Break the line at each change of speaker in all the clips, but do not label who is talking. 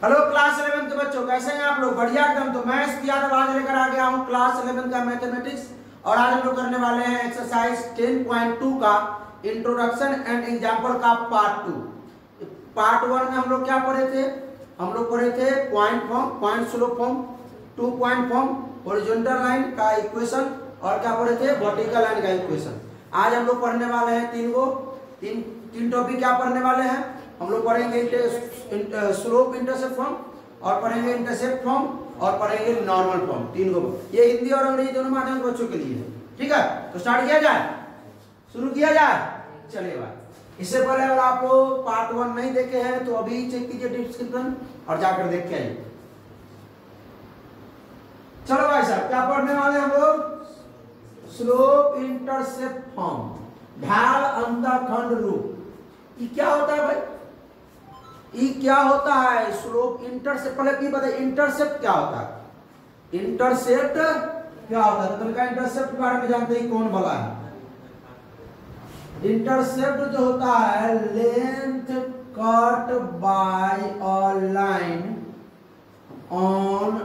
Hello class 11 के बच्चों, कैसे हैं आप लोग? बढ़िया एकदम। तो मैं एसपी यादव आज लेकर आ गया हूं क्लास 11 का मैथमेटिक्स, और आज हम लोग करने वाले हैं एक्सरसाइज 10.2 का इंट्रोडक्शन एंड एग्जाम्पल का पार्ट 2। पार्ट 1 में हम लोग क्या पढ़े थे? हम लोग पढ़े थे point form, point slope form, 2 point form, horizontal line का इक्वेशन, और क्या पढ़े थे? वर्टिकल लाइन का इक्वेशन। आज हम लोग पढ़ने वाले हैं तीन टॉपिक। क्या पढ़ने वाले हैं? हम लोग पढ़ेंगे स्लोप इंटरसेप्ट फॉर्म, और पढ़ेंगे इंटरसेप्ट फॉर्म, और पढ़ेंगे नॉर्मल फॉर्म। तीन को ये हिंदी और अंग्रेजी दोनों माध्यम के बच्चों के लिए है। ठीक है, तो स्टार्ट किया जाए, शुरू किया जाए। चलिए भाई, इससे पहले अगर आप लोग पार्ट 1 नहीं देखे हैं तो अभी चेक कीजिए डिस्क्रिप्शन और जाकर देख के आइए। चलो भाई साहब, क्या पढ़ने वाले हम लोग? स्लोप इंटरसेप्ट फॉर्म, ढाल अंतःखंड रूप। ये क्या होता है भाई? ये क्या होता है? Slope intercept. पहले की बताइए, इंटरसेप्ट क्या होता है? इंटरसेप्ट क्या होता है? तो इंटरसेप्ट के बारे में जानते हैं कौन बोला है? इंटरसेप्ट जो होता है, length cut by a line on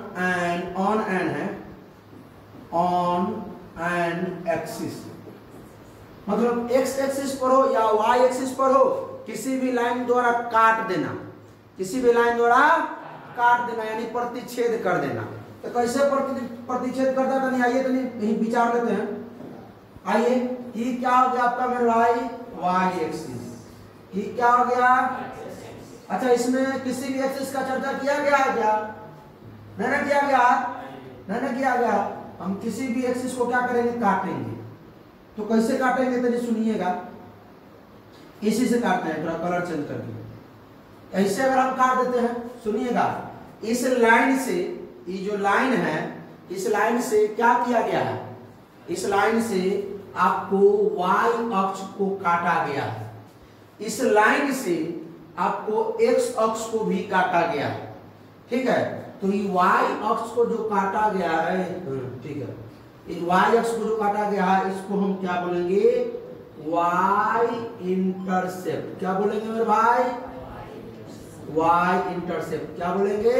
an axis. मतलब एक्स एक्सिस पर हो या वाई एक्सिस पर हो, किसी भी लाइन द्वारा काट देना, किसी भी लाइन द्वारा काट देना, यानी प्रतिच्छेद कर देना। तो कैसे प्रतिच्छेद करता है? नहीं आइए तो नहीं विचार लेते हैं। आइए, ये क्या हो गया आपका मेरे भाई? Y axis. ये क्या हो गया? अच्छा, इसमें किसी भी एक्सिस का चर्चा किया गया है क्या? नहीं किया गया, नहीं किया गया। हम किसी भी एक्सिस को क्या करेंगे? काटेंगे। तो कैसे काटेंगे तो सुनिएगा, इसी से काटते हैं, थोड़ा कलर चेंज करके। ऐसे अगर हम काट देते हैं, सुनिएगा, इस लाइन से, ये जो लाइन है, इस लाइन से क्या किया गया है? इस लाइन से आपको वाई अक्ष को काटा गया है। इस लाइन से आपको एक्स अक्ष को भी काटा गया है। ठीक है, तो ये वाई अक्ष को जो काटा गया है, ठीक है, इस वाई अक्ष को जो काटा गया है, इसको हम क्या बोलेंगे? Y intercept. क्या बोलेंगे मेरे भाई? Y intercept. क्या बोलेंगे?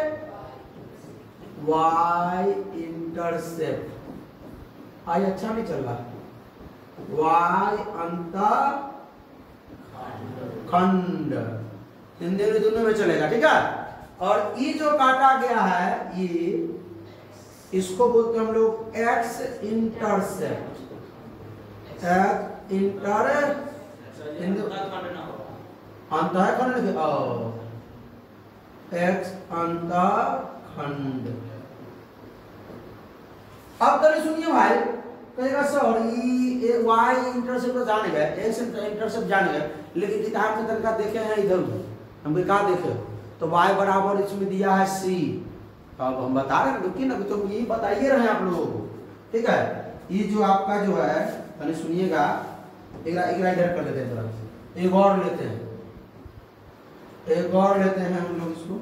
Y intercept. आज अच्छा नहीं चल रहा। वाई अंतःखंड, हिंदी में दोनों में चलेगा। ठीक है, और ये जो काटा गया है, ये इसको बोलते हैं हम लोग एक्स इंटरसेप्ट। अंतःखंड, एक्स अंतःखंड। अब तो सुनिए भाई, कहेगा सर ये वाई इंटरसेप्ट तो जान गए, एक्स इंटरसेप्ट जान गए, लेकिन किताब में तरीका देखे हैं इधर हम कहा देखे, तो वाई बराबर इसमें दिया है सी। अब हम बता रहे हैं, लेकिन अभी तो यही बताइए रहे हैं आप लोगों को। ठीक है, ये जो आपका जो है, पहले सुनिएगा, इधर कर लेते हैं, थोड़ा एक और लेते हैं, एक और लेते हैं हम लोग इसको।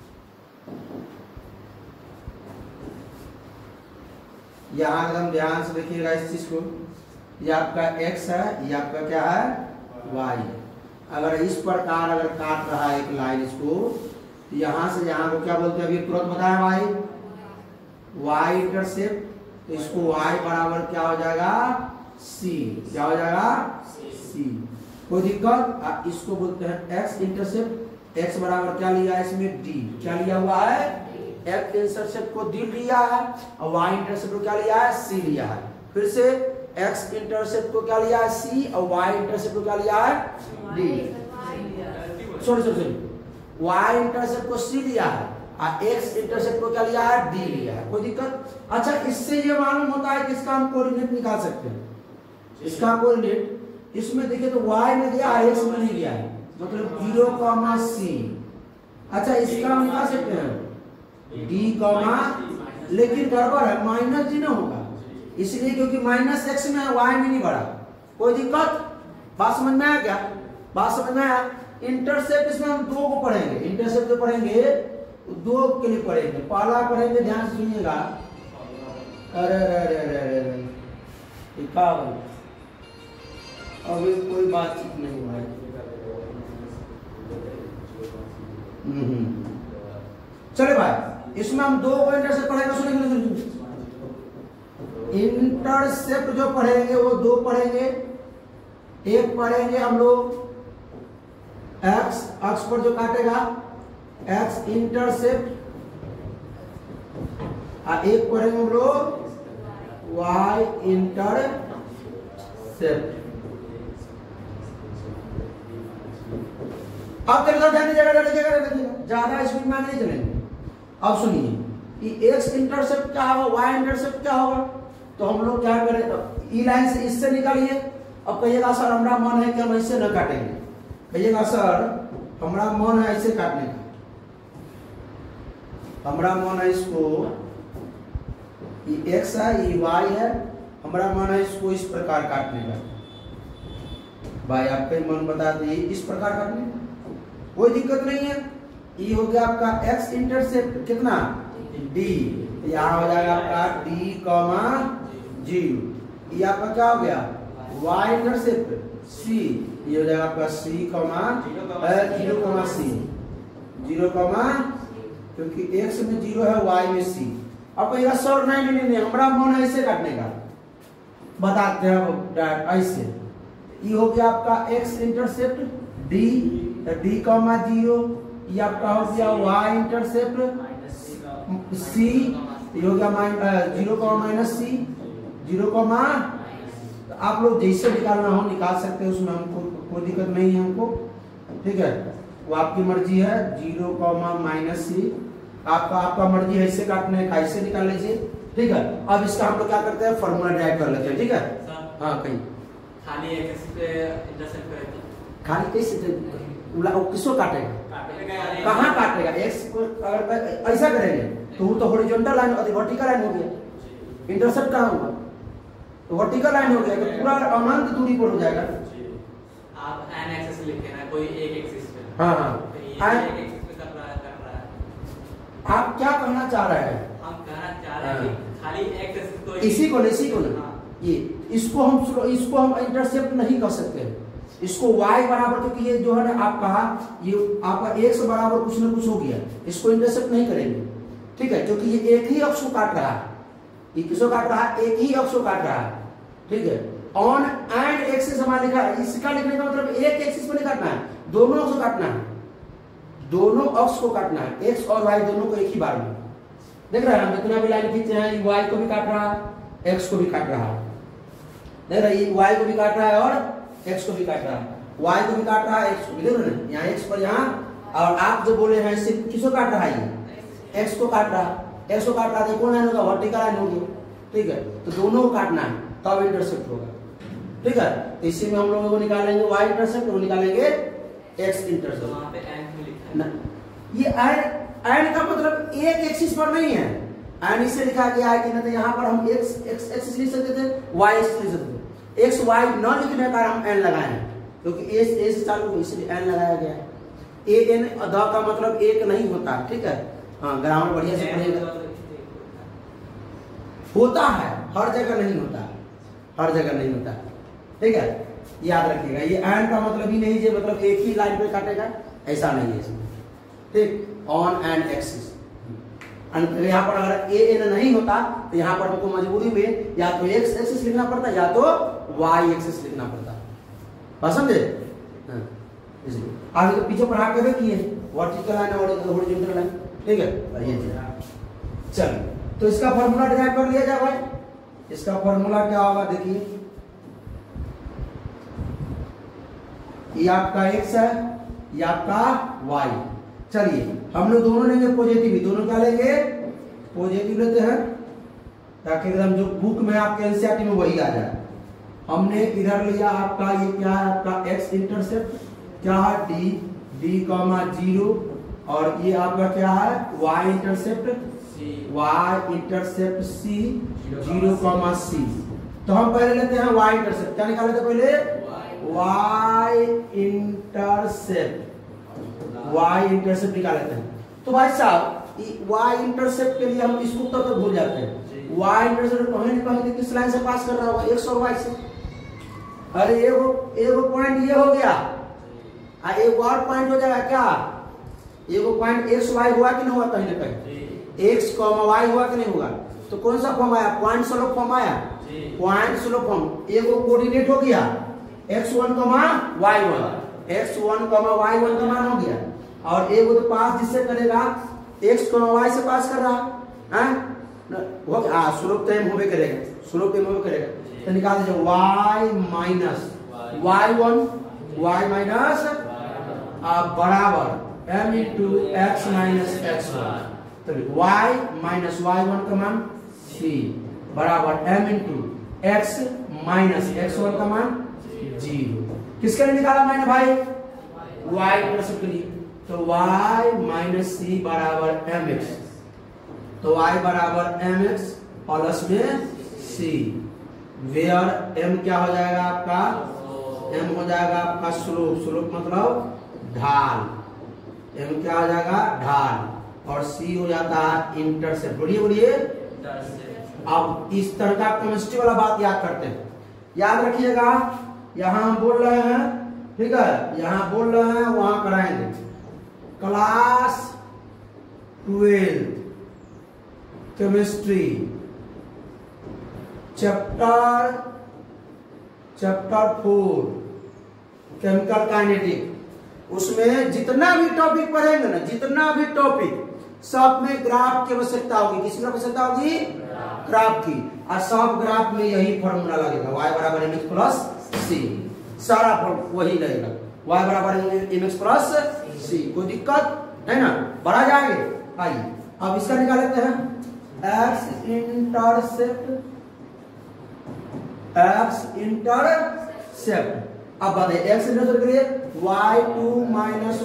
यहाँ एकदम ध्यान से देखिएगा इस चीज को। ये आपका x है, ये आपका क्या है? y। अगर इस प्रकार अगर काट रहा है एक लाइन, इसको यहाँ से यहाँ को क्या बोलते हैं? अभी तुरंत बताया भाई, y इंटरसेप्ट। तो इसको y बराबर क्या हो जाएगा? c। क्या हो जाएगा? c। कोई दिक्कत? इसको बोलते हैं x इंटरसेप्ट। x बराबर क्या लिया है इसमें? d। क्या लिया हुआ है? x इंटरसेप्ट को d लिया है, और y इंटरसेप्ट को क्या लिया है? c लिया है। फिर से x इंटरसेप्ट को क्या लिया है? c, और y इंटरसेप्ट को क्या लिया है? d। सॉरी, y इंटरसेप्ट को c लिया है, और x इंटरसेप्ट को क्या लिया है? d लिया है। कोई दिक्कत? अच्छा, इससे ये मालूम होता है कि इसका हम कोऑर्डिनेट निकाल सकते हैं। इसका कोऑर्डिनेट इसमें देखिए तो y में दिया है, x में नहीं दिया है, मतलब 0, c। अच्छा, इसका हम निकाल सकते हैं d, लेकिन गड़बड़ है, माइनस जी ना होगा, इसलिए क्योंकि माइनस एक्स में है, वाई में नहीं बढ़ा। कोई दिक्कत? बात समझ में आया क्या? बात समझ में आया? इंटरसेप्ट इसमें हम 2 को पढ़ेंगे। इंटरसेप्ट जो पढ़ेंगे 2 के लिए पढ़ेंगे। पहला पढ़ेंगे, ध्यान से सुनिएगा। अरे अभी कोई बातचीत नहीं हुआ है। चले भाई, इसमें हम 2 को इंटरसेप्ट पढ़ेंगे। सुनिए, इंटरसेप्ट जो पढ़ेंगे वो 2 पढ़ेंगे। एक पढ़ेंगे हम लोग एक्स अक्ष पर जो काटेगा एक्स इंटरसेप्ट, और एक पढ़ेंगे हम लोग वाई इंटरसेप्ट। अब तेरे ध्यान दीजिएगा, ज्यादा स्पीड में नहीं चलेंगे। अब सुनिए, कि एक्स इंटरसेप्ट क्या होगा, वाई इंटरसेप्ट क्या होगा, तो हम लोग क्या करें, ई लाइन से इससे निकालिए। अब कहिएगा सर हमारा मन है कि हम ऐसे न काटेंगे, कहिएगा सर हमारा मन है ऐसे काटने का, हमारा मन है इसको, ये एक्स है ये वाई है, हमारा मन है इसको इस प्रकार काटने का। भाई आपका मन बता दिए इस प्रकार काटने का, कोई दिक्कत नहीं है। ये हो गया आपका एक्स इंटरसेप्ट कितना डी, यहाँ हो जाएगा आपका डी कॉमा 0। ये आपका क्या हो गया वाई इंटरसेप्ट सी, ये हो जाएगा आपका सी कॉमा 0 सी, 0 कॉमा, क्योंकि एक्स में 0 है वाई में सी। अब कहेगा सर नहीं हमारा मन है ऐसे काटने का, बताते हैं ऐसे। ये हो गया आपका x intercept d, d comma 0, ये आपका हो गया वाई इंटरसेप्ट सी, ये हो गया 0 कॉमा माइनस सी, 0 कॉमा। तो आप लोग जैसे निकालना हो निकाल सकते हैं, उसमें हमको कोई दिक्कत नहीं है हमको, ठीक है, वो आपकी मर्जी है। 0 कॉमा माइनस सी, आपका मर्जी है ऐसे काटना है, कैसे निकाल लीजिए, ठीक है। अब इसका हम लोग क्या करते हैं, फॉर्मूला ड्राइव कर लेते हैं, ठीक है। हाँ कहीं खाली एक्स पे इंटरसेप्ट करें, खाली कैसे किसको काटेगा, कहाँ काटेगा, एक्स को अगर ऐसा करेंगे तो वो तो हॉरिजॉन्टल लाइन वर्टिकल लाइन हो गया, इंटरसेप्ट कहाँ होगा, तो वर्टिकल लाइन हो गया, तो पूरा अनंत दूरी पर हो जाएगा।
आप एन एक्सिस लिखे ना, कोई एक एक्सिस पे,
हाँ
एक एक्सिस पे कर रहा है।
आप क्या कहना चाह रहे हैं,
हम कहना चाह रहे हैं कि खाली एक एक्सिस को,
इसी को ना, ये इसको हम इंटरसेप्ट नहीं कर सकते, इसको y बराबर, क्योंकि ये जो है ना आपका ये आपका x बराबर कुछ ना कुछ हो गया, इसको इंटरसेप्ट नहीं करेंगे, ठीक है, क्योंकि ये एक ही अक्ष को काट रहा है, ये किसको काट रहा है, एक ही अक्ष को काट रहा है, ठीक है। ऑन एंड एक्सिस हमारा लिखा है, इसका लिखने का मतलब एक एक्सिस को नहीं काटना है, दोनों अक्ष को काटना है, दोनों अक्ष को काटना है, एक्स और वाई दोनों को एक ही बार में। देख रहे हैं हम जितना भी लाइन खींचे हैं, वाई को भी काट रहा है, एक्स को भी काट रहा है, देख रहे हैं वाई को भी काट रहा है और एक्स को भी काट रहा है, वाई को भी काट रहा है, एक्स को भी, देख रहे हैं यहाँ एक्स पर यहाँ, और आप जो बोले हैं सिर्फ किसको काट रहा है, ये एक्स को काट रहा है, एक्स को काट रहा है, कौन लाइन होगा, वर्टिकल लाइन होगी, ठीक है। तो दोनों को काटना है तब इंटरसेप्ट होगा, ठीक है। तो इसी में हम लोग वो निकालेंगे वाई इंटरसेप्ट, वो निकालेंगे एक्स इंटरसेप्ट।
वहां पे एन में लिखा है,
ये एन का मतलब एक एक्सिस पर नहीं है, एन इससे लिखा गया है कि नहीं, तो यहाँ पर हम एक्स एक्सिस लिख सकते थे, वाई एक्सिस लिख सकते थे, एक्स वाई न लिखने का हम एन लगाए हैं, क्योंकि ए से चालू इसलिए एन लगाया गया है। ए एन द का मतलब एक नहीं होता, ठीक है। हाँ ग्रामर बढ़िया से पढ़िएगा, होता है हर जगह नहीं होता, हर जगह नहीं होता, ठीक है, याद रखिएगा। ये एंड का मतलब ही नहीं है मतलब एक ही लाइन पे काटेगा, ऐसा नहीं है इसमें, ठीक। ऑन एंड एक्सिस, यहाँ पर अगर ए एन नहीं होता तो यहाँ पर हमको मजबूरी में या तो एक्स एक्सिस लिखना पड़ता या तो वाई एक्सिस लिखना पड़ता, बात समझे। आगे तो पीछे पढ़ा के देखिए वर्टिकल लाइन और हॉरिजॉन्टल लाइन, ठीक है। ये चलिए, तो इसका फॉर्मूला ड्राइव कर लिया जाए भाई, इसका फॉर्मूला क्या होगा देखिए, ये आपका एक्स है, ये आपका वाई। चलिए हम लोग दोनों लेंगे पॉजिटिव, दोनों क्या लेंगे पॉजिटिव लेते हैं, ताकि एकदम जो बुक में आपके एनसीईआरटी में वही आ जाए। हमने इधर लिया आपका ये क्या है, आपका एक्स इंटरसेप्ट क्या है डी, डी कॉमा 0, और ये आपका क्या है y intercept, y intercept c 0 comma c. तो हम पहले लेते हैं वाई इंटरसेप्ट, क्या निकाले थे पहले, वाई इंटरसेप्ट, वाई इंटरसेप्ट निकाल लेते हैं। तो भाई साहब वाई इंटरसेप्ट के लिए हम इसको तब भूल जाते हैं, वाई इंटरसेप्ट कहीं ना कहीं किस लाइन से पास कर रहा होगा, एक्स और वाई से। अरे एगो पॉइंट ये हो गया, एक और पॉइंट हो जाएगा क्या, एगो पॉइंट एक्स वाई हुआ कि नहीं हुआ कहीं ना कहीं, एक्स कॉमा वाई हुआ कि नहीं हुआ, तो कौन सा फॉर्म आया, पॉइंट स्लोप फॉर्म आया, पॉइंट स्लोप फॉर्म। एगो कोऑर्डिनेट हो गया x1 y1, x1 y1 का मान हो गया, और एगो तो पास जिससे करेगा x y से पास कर रहा है वो स्लोप तो m होबे करेगा, स्लोप m होबे करेगा, तो निकाल दीजिए y minus y1 y minus बराबर m into x minus x1, तो y माइनस y1 का मान c बराबर m into x minus x1 का मान 0। किसके लिए निकाला मैंने भाई, y इंटरसेप्ट के लिए, तो y माइनस c बराबर mx, तो y बराबर mx प्लस में c, वेयर m क्या हो जाएगा आपका, m हो जाएगा आपका स्लोप, स्लोप मतलब ढाल, m क्या हो जाएगा ढाल, और c हो जाता है इंटरसेप्ट। बोलिए बोलिए। अब इस तरह का केमिस्ट्री वाला बात याद करते हैं, याद रखिएगा, यहां हम बोल रहे हैं, ठीक है, यहां बोल रहे हैं वहां कराएंगे, class 12 chemistry chapter 4 chemical kinetic, उसमें जितना भी टॉपिक पढ़ेंगे ना, जितना भी टॉपिक, सब में ग्राफ की आवश्यकता होगी। किसकी आवश्यकता होगी, ग्राफ की, और सब ग्राफ में यही फॉर्मूला लगेगा, y बराबर mx प्लस c, सारा वही लगेगा, y बराबर mx प्लस c, कोई दिक्कत है ना, बढ़ा जाएंगे। आइए अब इसका निकाल लेते हैं, x इंटरसेप्ट, अब बताइए x इंटरसेप्ट के लिए y2 माइनस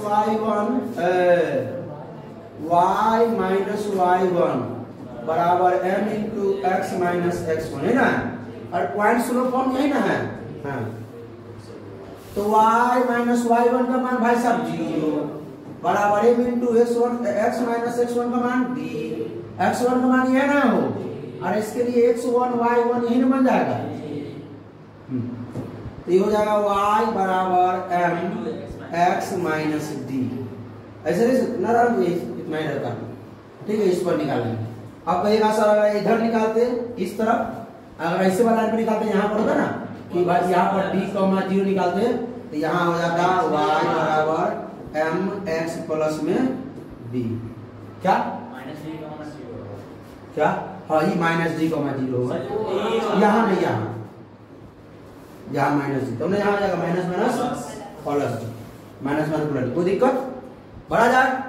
y1 बराबर m into x minus x1 है ना, और पॉइंट स्लोप फॉर्म यही ना है, हाँ। तो y माइनस y1 का मान भाई साहब 0 बराबर m into x minus x1 का मान d, x1 का मान यह ना हो, और इसके लिए x1 y1 यही ना बन जाएगा, तो ये हो जाएगा y बराबर m x माइनस d, ऐसे इतना ही रहता है, ठीक है। इस पर निकालेंगे, अब कहिएगा सर अगर इधर निकालते इस तरफ, अगर ऐसे वाला लाइन पे निकालते यहाँ पर होगा ना कि भाई यहाँ पर d, 0 निकालते तो यहाँ हो जाता y बराबर m x प्लस में d, क्या क्या, हाँ ये माइनस d 0 होगा, यहाँ नहीं, यहाँ माइनस d, तो यहाँ आ जाएगा minus minus plus d, minus minus plus, कोई दिक्कत, बढ़ा जाए।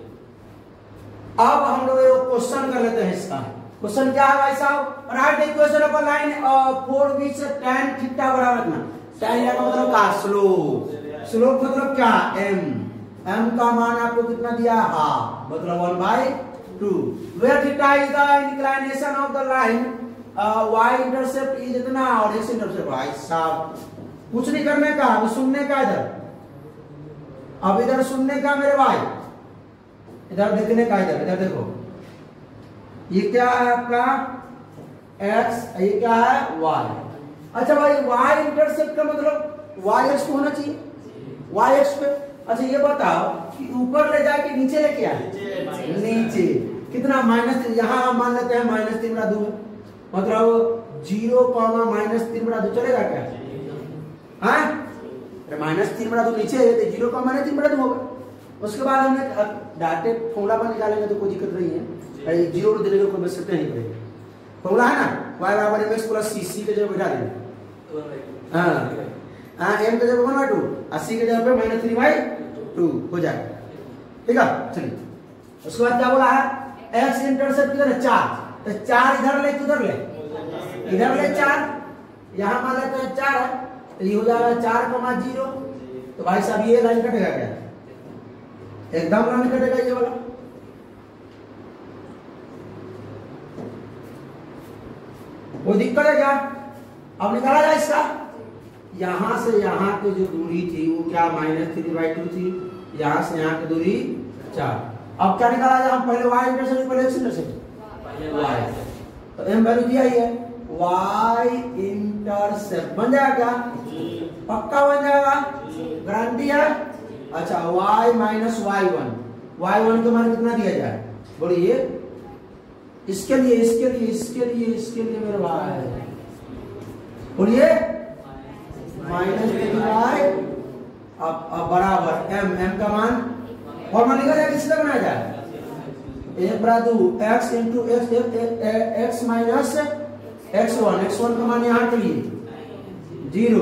अब हम लोग एक क्वेश्चन कर लेते हैं, इसका क्वेश्चन क्या है भाई साहब, write equation of line for which tan theta बराबर कितना, tan का मतलब क्या, स्लोप, स्लोप मतलब क्या m का मान आपको कितना दिया, हाफ, मतलब 1/2, where theta is the inclination of the line, y intercept is इतना और x इंटरसेप्ट, भाई साहब कुछ नहीं करने का, अभी सुनने का, इधर सुनने का मेरे भाई, इधर देखने का, इधर देखो, ये क्या है आपका x, ये क्या है y। अच्छा भाई y इंटरसेप्ट का मतलब y x को होना चाहिए, y x पे। अच्छा ये बताओ कि ऊपर ले जाके नीचे लेके आए, नीचे कितना, माइनस, यहाँ मान लेते हैं -3/2, मतलब 0, -3/2 चलेगा क्या, हाँ, -3/2 नीचे है तो 0, -3/2 होगा। उसके बाद हमने डायरेक्ट फॉर्मूला पर निकालेंगे तो कोई दिक्कत नहीं है, 0 देने की कोई आवश्यकता नहीं पड़ेगी, फॉर्मूला है ना, y बराबर mx प्लस c के जगह बैठा देंगे, हाँ m के जगह 1/2 और c के जगह पे -3/2 हो जाएगा, ठीक है। चलिए उसके बाद क्या बोला है, x इंटरसेप्ट किधर है, 4, तो 4 इधर ले, किधर ले, इधर ले 4, यहाँ मान लेते हैं 4 है, तो ये हो जाएगा 4,0, तो भाई साहब ये लाइन कटेगा क्या, एकदम लाइन कटेगा ये वाला, वो दिक्कत है क्या, अब निकाला जाए इसका, यहां से यहां की जो दूरी थी वो क्या -3/2 थी, यहां से यहां की दूरी 4, अब क्या निकाला जाए, हम पहले y इंटरसेप्ट पहले x इंटरसेप्ट, y, तो m वैल्यू दिया ही है, y इंटरसेप्ट बन जाएगा क्या, पक्का बन जाएगा, गारंटी है। अच्छा y माइनस y1 y1 का मान कितना दिया जाए बोलिए। इसके लिए मेरे भाई बोलिए -3y अब बराबर m का मान फॉर्मूला लिखा जाए किससे बनाया जाए 1/2 x into x minus x1 का मान यहाँ के लिए 0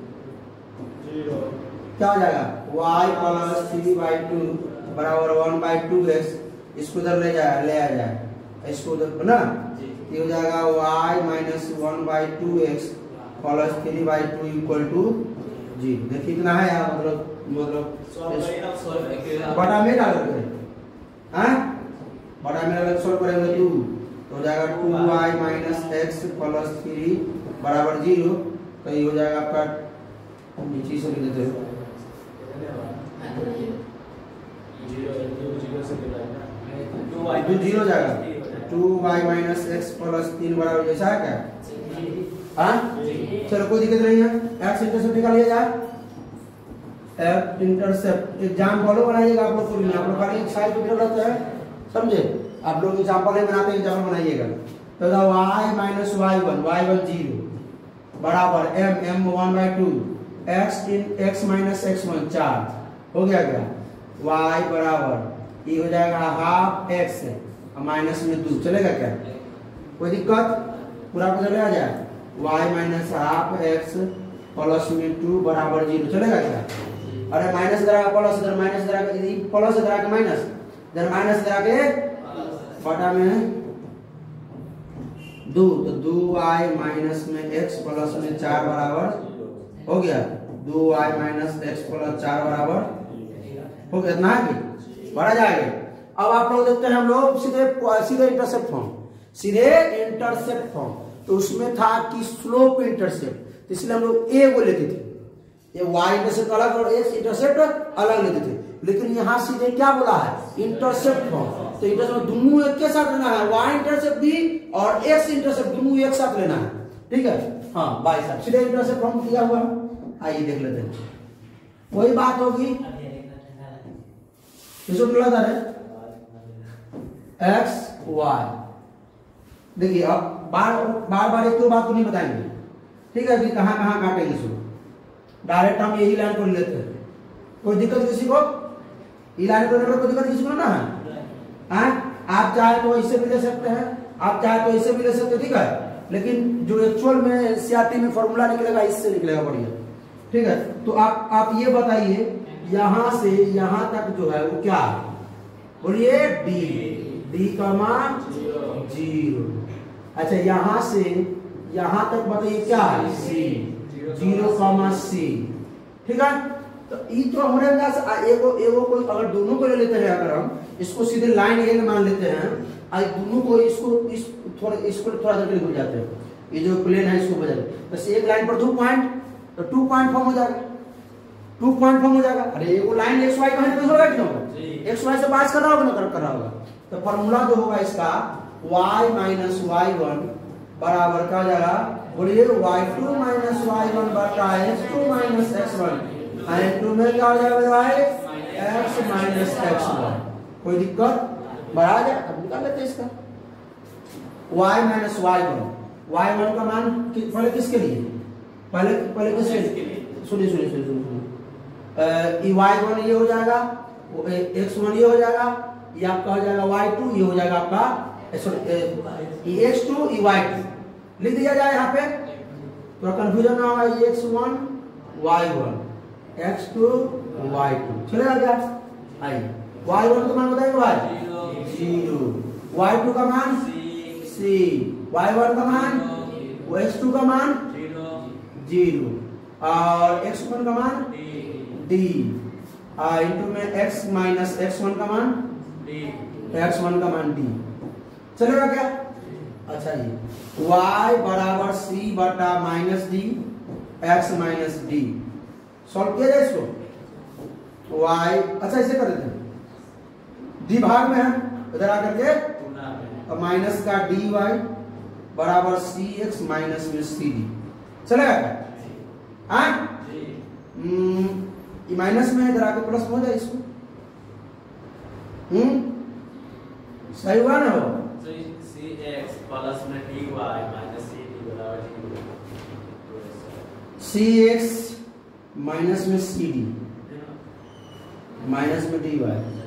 क्या हो जाएगा y प्लस 3/2 बराबर 1/2x। इसको उधर ले आ जाए इसको उधर ना ये हो जाएगा y minus 1/2x plus 3/2 equal to 0। देखिए कितना है यार मतलब बटा में डाल करें हाँ बटा में डाल सॉल्व करेंगे 2 तो हो जाएगा 2y माइनस x प्लस 3 बराबर 0। तो ये हो जाएगा आपका नीचे से लिख देते हैं 0 जाएगा 2y माइनस x प्लस 3 बराबर जैसा है क्या हाँ चलो कोई दिक्कत नहीं है। x इंटरसेप्ट निकाल लिया जाए f इंटरसेप्ट एग्जाम फॉलो बनाइएगा आप लोग को नहीं आप लोग खाली साइड पे रहता है समझे आप लोग एग्जांपल नहीं बनाते एग्जांपल बनाइएगा। तो y माइनस y1 0 बराबर m 1/2 x माइनस x1 4 हो गया क्या y बराबर ये हो जाएगा हाफ x माइनस में 2 चलेगा क्या कोई दिक्कत पूरा को चले आ जाए y minus half x plus में 2 बराबर 0 चलेगा क्या। अरे माइनस इधर आके प्लस इधर माइनस इधर आके प्लस इधर आके माइनस इधर माइनस इधर आके बटा में 2 तो 2y माइनस में x प्लस में 4 बराबर हो गया 2y माइनस x प्लस 4 बराबर हो गया इतना है बढ़ा जाएगा। अब आप लोग देखते हैं हम लोग सीधे इंटरसेप्ट फॉर्म तो उसमें था कि स्लोप इंटरसेप्ट इसलिए हम लोग a को लेते थे ये y इंटरसेप्ट अलग और x इंटरसेप्ट अलग लेते थे लेकिन यहाँ सीधे क्या बोला है इंटरसेप्ट फॉर्म। तो इंटरसेप्ट दोनों एक के साथ लेना है y इंटरसेप्ट भी और x इंटरसेप्ट दोनों एक साथ लेना है ठीक है हाँ भाई साहब सीधे इंटरसेप्ट फॉर्म किया हुआ आइए देख लेते हैं वही बात होगी इसको लगा रहे x y देखिए अब बार एक तो बात को नहीं बताएंगे ठीक है कि कहां काटेंगे इसको डायरेक्ट हम यही लाइन को लेते हैं कोई दिक्कत किसी को ये लाइन को कोई दिक्कत किसी को ना है आप चाहे तो ऐसे भी ले सकते हैं आप चाहे तो ऐसे भी ले सकते हैं ठीक है लेकिन जो एक्चुअल में सीआरटी में फॉर्मूला निकलेगा इससे निकलेगा बढ़िया ठीक है। तो आप ये बताइए यहां से यहां तक जो है वो क्या बोलिए d का मान 0। अच्छा यहां से यहां तक बताइए क्या है c 0,c ठीक है। तो ये तो हमारे एगो कोई अगर दोनों को ले लेते हैं अगर हम इसको सीधे लाइन ए मान लेते हैं आज दोनों को इसको थोड़ा देर के लिए भूल जाते हैं ये जो प्लेन है इसको बदल बस एक लाइन पर 2 पॉइंट तो 2 पॉइंट फॉर्म हो जाएगा 2 पॉइंट फॉर्म हो जाएगा। अरे वो लाइन x y कहां पे होगा क्यों x y से पास कर रहा होगा ना कर रहा होगा तो फार्मूला जो होगा इसका y माइनस y1 बराबर क्या हो जाएगा बोलिए y2 माइनस y1 बटा x2 माइनस x1 and 2 में क्या हो जाएगा x माइनस x1 कोई दिक्कत बढ़ा जाए अब निकाल लेते हैं इसका y माइनस y1 का मान पहले किसके लिए पहले किसके लिए सुनिए y1 ये हो जाएगा x1 ये हो जाएगा ये आपका हो जाएगा y2 ये हो जाएगा आपका x2 y2 लिख दिया जाए यहाँ पे थोड़ा कंफ्यूजन ना होगा x1 y1 x2 y2 चलेगा क्या आइए y1 का मान बताइए y 0 y2 का मान c y1 का मान x2 का मान 0 और x1 का मान d इंटू में x माइनस x1 का मान x1 का मान d चलेगा क्या। अच्छा ये y बराबर c बटा minus d x minus d solve किया जाए इसको y अच्छा इसे कर देते हैं d भाग में है इधर आकर के माइनस का dy बराबर cx माइनस में cd चलेगा क्या हाँ माइनस में इधर आके प्लस हो जाए इसको सही हुआ ना हो?
cx प्लस में dy माइनस cd बराबर 0।
cx माइनस में cd माइनस में dy।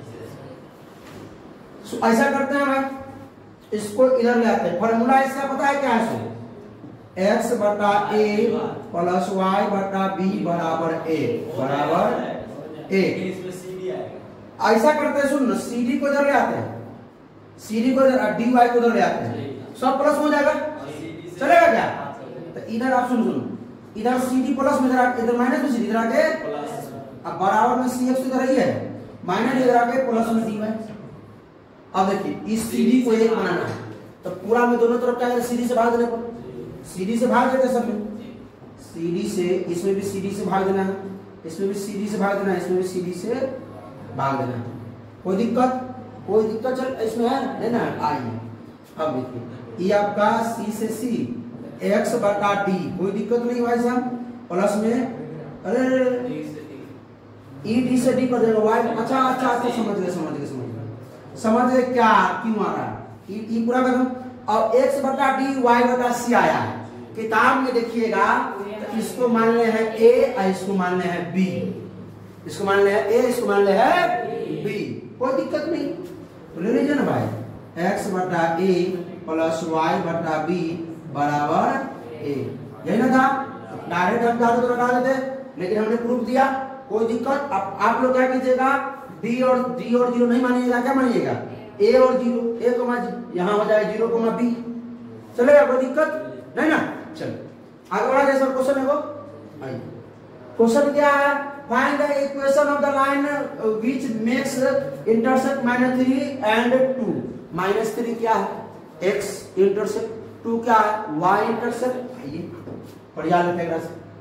ऐसा करते हैं भाई, इसको इधर ले आते हैं। फॉर्मूला इसका पता है क्या है? x बटा a प्लस y बटा b बराबर a बराबर a। ऐसा करते हैं, सुन, cd को इधर ले आते हैं, cd को इधर, dy को इधर ले आते हैं, सब प्लस हो जाएगा, चलेगा क्या? तो इधर आप सुनो, इधर cd प्लस में इधर माइनस में cd इधर आके अब बराबर में cx इधर ही है, माइनस इधर आके प्लस में dy। अब देखिए इस cd को एक बनाना है तो पूरा में दोनों तरफ क्या है, cd से भाग देने पर, cd से भाग देते सब में, cd से, इसमें भी cd से भाग देना है, इसमें भी cd से भाग देना है, इसमें भी cd से भाग देना है। कोई दिक्कत? कोई दिक्कत चल इसमें है ना? आइए अब देखिए, ये आपका c से c x बटा d, कोई दिक्कत नहीं भाई साहब, प्लस में अरे e d से d कर देगा y। अच्छा अच्छा अच्छा, समझ गए क्या क्यों आ रहा है, ई पूरा कर। और x बटा d y बटा c आया है किताब में, देखिएगा तो इसको मान ले है a और इसको मान ले है b, इसको मान ले है a, इसको मान ले है b, कोई दिक्कत नहीं, तो ले लीजिए ना भाई, x बटा a प्लस y बटा b बराबर a, यही ना था? डायरेक्ट हम चाहते तो लगा देते, लेकिन हमने प्रूफ दिया, कोई दिक्कत। अब आप लोग क्या कीजिएगा, d और 0 नहीं मानिएगा, क्या मानिएगा, a और 0, a को यहाँ हो जाए 0 b, चलेगा, कोई दिक्कत नहीं ना? चलो आगे बढ़ा जाए सर, क्वेश्चन है वो। आइए, क्वेश्चन क्या है, find the equation of the line which makes intersect -3 and 2। -3 क्या है, x इंटरसेक्ट, 2 क्या है, y इंटरसेक्ट। आइए बढ़िया लगेगा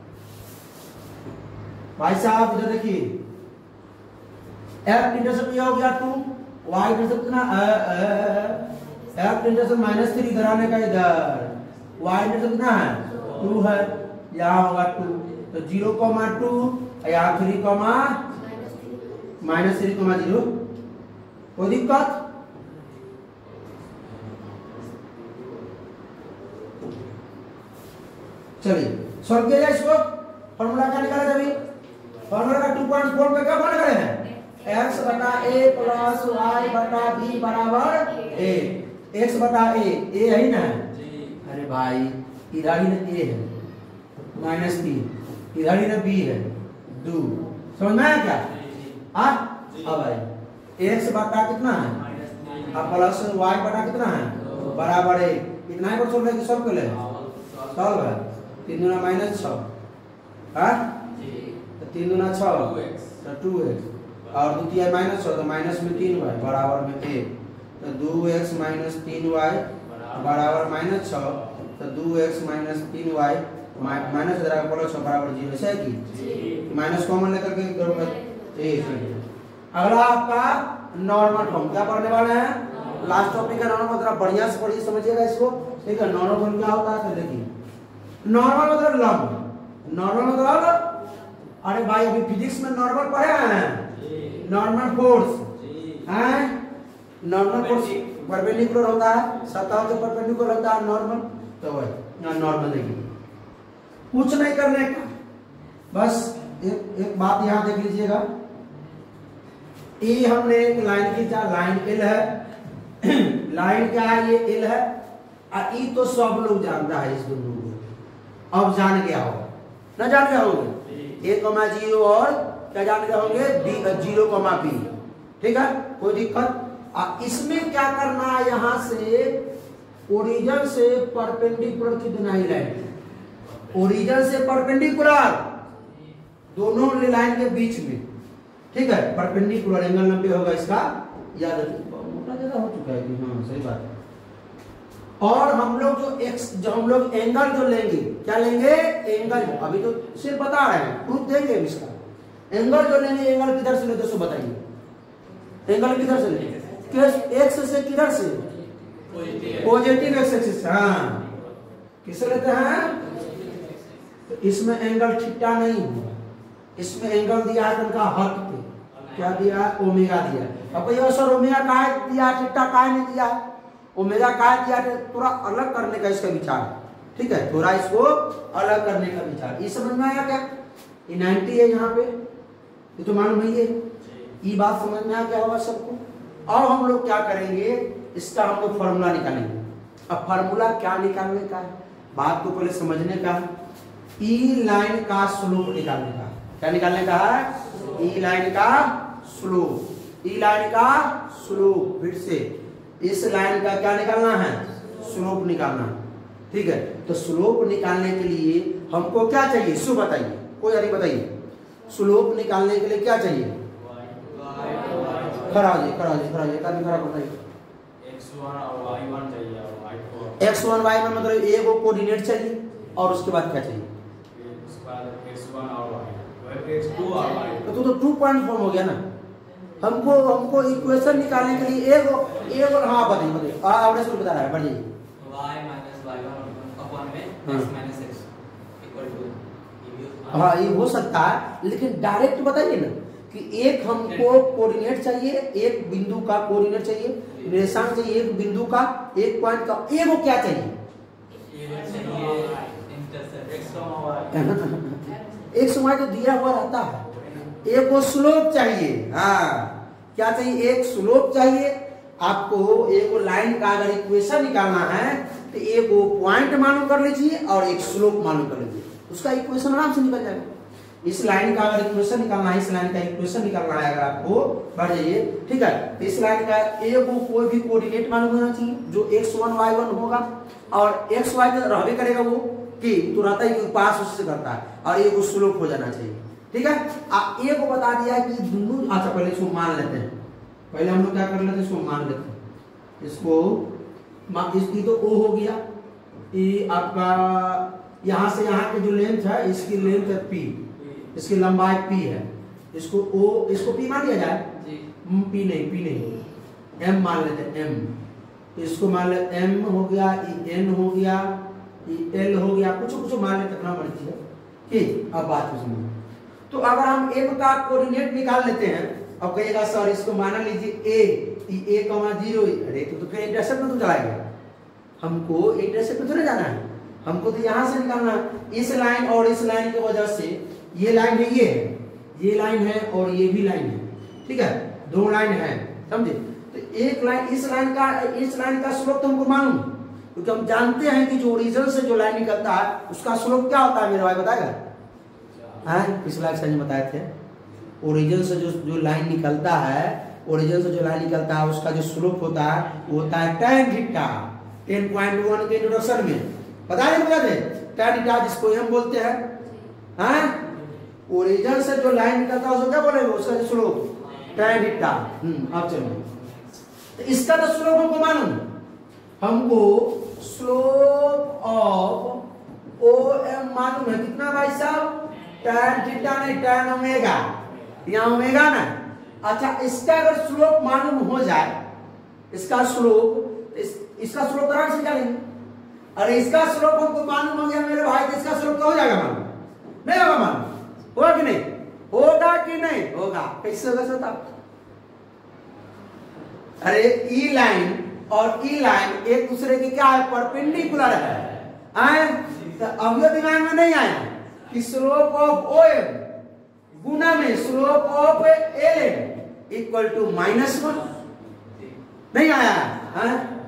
भाई साहब, इधर देखिए, f इंटरसेप्ट ये हो गया 2, y इंटरसेप्ट कितना, f इंटरसेप्ट -3 इधर आने का, इधर y इंटरसेप्ट कितना है, 2 है, यहाँ होगा 2, तो 0,2 यहाँ 3, -3,0, कोई दिक्कत? चलिए सॉल्व किया जाए इसको। फॉर्मूला क्या निकाला अभी, फॉर्मूला का 2.4 पे क्या मान करे हैं, x बटा a प्लस y बटा b बराबर a, x बटा a है ही ना? अरे भाई इधर ही ना a है, -3 इधर ही ना b है 2, समझ में आया क्या? अब भाई x बटा कितना है, अब प्लस y बटा कितना है, बराबर a, इतना ही पर सोल्व है कि सॉल्व कर ले, सॉल्व है, 3 दूना -6, हाँ 3 दूना 6 तो 2x, और द्वितीय -6 तो माइनस में 3y बराबर में a, तो 2x - 3y बराबर -6, तो 2x - 3y माइनस इधर प्लस बराबर 0, ऐसा है कि माइनस कॉमन लेकर के a। अगला आपका नॉर्मल फॉर्म क्या पढ़ने वाले हैं, लास्ट टॉपिक है नॉर्मल, मतलब बढ़िया से पढ़िए, समझिएगा इसको, ठीक है। नॉर्मल फॉर्म क्या होता है, तो देखिए, नॉर्मल मतलब लंब, नॉर्मल मतलब, अरे भाई अभी फिजिक्स में नॉर्मल पढ़े हैं, नॉर्मल फोर्स है, नॉर्मल फोर्स परपेंडिकुलर होता है, सतह के परपेंडिकुलर होता है नॉर्मल, तो वही नॉर्मल देखिए, कुछ नहीं करने का, बस एक बात यहाँ देख लीजिएगा, ये हमने एक लाइन खींचा, लाइन एल है, लाइन क्या है, ये एल है, और ई तो सब लोग जानता है इस दोनों को, अब जान गया होगा, ना जान गया होंगे, 1,0 और क्या जान गया होंगे, 0,b, ठीक है, कोई दिक्कत? इसमें क्या करना है, यहां से ओरिजिन से परपेंडिकुलर की बनाई लाइन, ओरिजिन से परपेंडिकुलर दोनों लाइन के बीच में, ठीक है, परपेंडिकुलर एंगल 90 होगा इसका, याद रखिए, मोटा ज्यादा हो चुका है कि हाँ सही बात है। और हम लोग जो हम लोग एंगल जो लेंगे, क्या लेंगे, एंगल, अभी तो सिर्फ बता रहे हैं, प्रूफ देंगे इसका, एंगल जो लेंगे, एंगल किधर से लेते, बताइए, एंगल किधर से लेंगे, एक्स से, किधर से, पॉजिटिव एक्स एक्सिस, हाँ, किससे लेते हैं, तो इसमें एंगल थीटा नहीं हुआ, इसमें एंगल दिया है उनका हक पे, क्या दिया, ओमेगा दिया। अब कहिए सर ओमेगा काय दिया, थीटा काय नहीं दिया है, ओमेगा काय दिया है, थोड़ा अलग करने का इसका विचार है, ठीक है, थोड़ा इसको अलग करने का विचार। ये समझ में आया क्या, ये 90 है यहाँ पे, ये तो मालूम नहीं है, ये बात समझ में आ गया होगा सबको। अब हम लोग क्या करेंगे, इसका हम लोग फॉर्मूला निकालेंगे। अब फॉर्मूला क्या निकालने का है, बात को पहले समझने का है। ई लाइन का स्लोप निकालने का, क्या निकालने का है, ई लाइन का स्लोप, ई लाइन का स्लोप। फिर से इस लाइन का क्या निकालना है, स्लोप निकालना है, ठीक है। तो स्लोप निकालने के लिए हमको क्या चाहिए, सु बताइए, कोई अरे बताइए, स्लोप निकालने के लिए क्या चाहिए, खड़ा हो जाइए, खड़ा हो जाइए, खड़ा हो जाइए, कभी खड़ा बताइए।
x1 और y1 चाहिए और y2
x1 y में मतलब ए को कोऑर्डिनेट चाहिए और उसके बाद क्या चाहिए,
उसके बाद x1 और y x2 और y2।
तो 2 पॉइंट फॉर्म हो गया ना। हमको इक्वेशन निकालने के लिए एक और हाँ बताइए आपने इसको बता रहा है, बढ़िए।
y minus y1 अपॉन में x minus x equal to,
हाँ ये हो सकता है, लेकिन डायरेक्ट बताइए ना कि एक हमको कोऑर्डिनेट चाहिए, एक बिंदु का कोऑर्डिनेट चाहिए, निर्देशांक चाहिए एक बिंदु का, एक पॉइंट का, एक को क्या चाहिए, एक समय तो दिया हुआ रहता है, एक को स्लोप चाहिए। हाँ क्या चाहिए, एक स्लोप चाहिए आपको। एक लाइन का अगर इक्वेशन निकालना है तो एक वो पॉइंट मालूम कर लीजिए और एक स्लोप मालूम कर लीजिए, उसका इक्वेशन आराम से निकल जाएगा। इस लाइन का अगर इक्वेशन निकालना है, इस लाइन का इक्वेशन निकालना है अगर आपको, बढ़ जाइए, ठीक है। तो इस लाइन का एक वो कोई भी कोऑर्डिनेट मालूम होना चाहिए जो x1 y1 होगा, और x y तो रहबे करेगा वो कि तो रहता है कि पास उससे करता है, और एक वो स्लोप हो जाना चाहिए, ठीक है। एक को बता दिया कि दोनों, अच्छा पहले इसको मान लेते हैं, पहले हम लोग क्या कर लेते हैं, इसको मान लेते हैं, इसको इसकी तो O हो गया, ये आपका यहाँ से यहाँ की जो लेंथ है, इसकी लेंथ है P, इसकी लंबाई P है, इसको O, इसको P मान लिया जाए, P नहीं, M मान लेते हैं, M, इसको मान लेते M हो गया, N हो गया, L हो गया, कुछ मान लेते अपना मर्जी है, ठीक। अब बात सुनिए, तो अगर हम M का कोऑर्डिनेट निकाल लेते हैं, अब कहिएगा सर इसको माना लीजिए A, 0, अरे तो फिर इंटरसेप्ट में तो चलाएगा, हमको इंटरसेप्ट में थोड़ा जाना है, हमको तो यहाँ से निकालना है। इस लाइन और इस लाइन की वजह से ये लाइन है, ये लाइन है और ये भी लाइन है, ठीक है, दो लाइन है, समझे। तो एक लाइन, इस लाइन का स्लोप तो हमको मालूम, क्योंकि हम जानते हैं कि जो ओरिजिन से जो लाइन निकलता है उसका स्लोप क्या होता है, मेरे भाई बताएगा, हाँ पिछला एक्सरसाइज में बताए थे, ओरिजिन से जो लाइन निकलता है, ओरिजिन से जो लाइन निकलता है उसका जो स्लोप होता है वो होता है tan थीटा, 10.1 के इंट्रोडक्शन में बता दे tan थीटा जिसको हम बोलते हैं, हाँ ओरिजिन से जो लाइन निकलता है उसको क्या बोलेंगे, उसका जो स्लोप tan थीटा। अब चलो, तो इसका तो स्लोप हमको मालूम, हमको स्लोप ऑफ OM मालूम है, कितना भाई साहब, tan थीटा नहीं tan ओमेगा, यहाँ ओमेगा ना। अच्छा इसका अगर स्लोप मालूम हो जाए, इसका स्लोप, इसका स्लोप आराम से निकालेंगे, अरे इसका स्लोप हमको मालूम हो गया मेरे भाई, तो इसका स्लोप तो हो जाएगा मालूम, नहीं होगा मालूम, होगा कि नहीं, होगा कि नहीं होगा, कैसे होगा सोता, अरे ई लाइन और ई लाइन एक दूसरे के क्या है, परपेंडिकुलर है, आए तो अब ये दिमाग में नहीं आया कि स्लोप ऑफ OM गुना में slope of LM equal to -1, नहीं आया है।